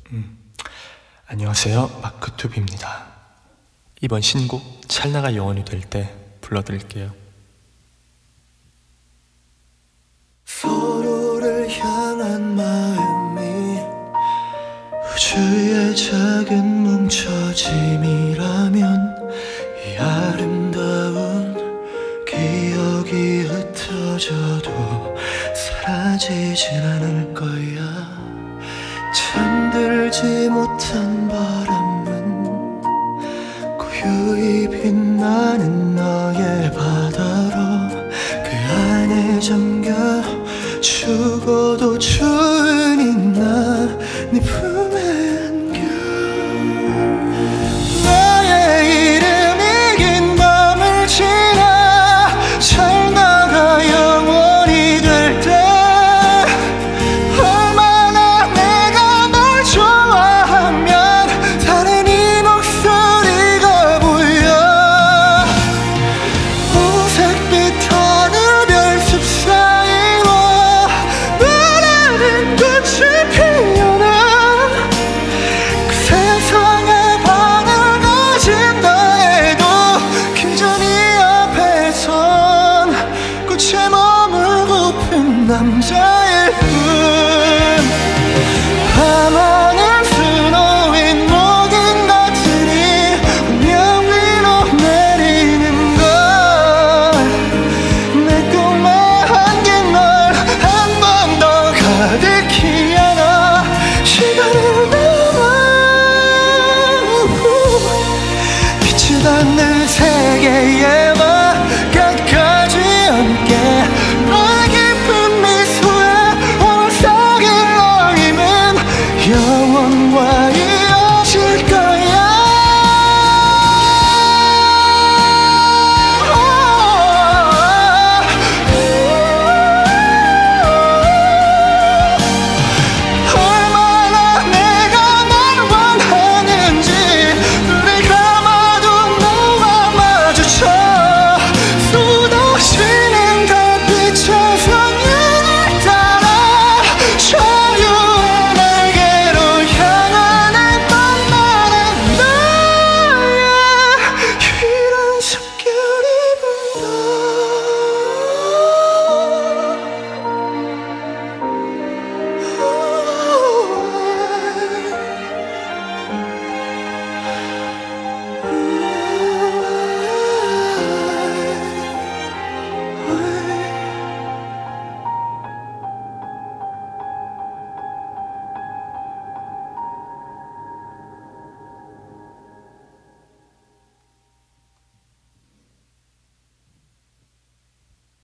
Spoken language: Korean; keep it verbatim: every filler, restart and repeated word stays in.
음, 안녕하세요, 마크투비입니다. 이번 신곡 찰나가 영원히 될 때 불러드릴게요. 서로를 향한 마음이 우주의 작은 뭉쳐짐이라면 이 아름다운 기억이 흩어져도 사라지진 않을 거야. 잠들지 못한 바람은 고요히 빛나는 너의 바다로 그 안에 잠겨 죽어도 죽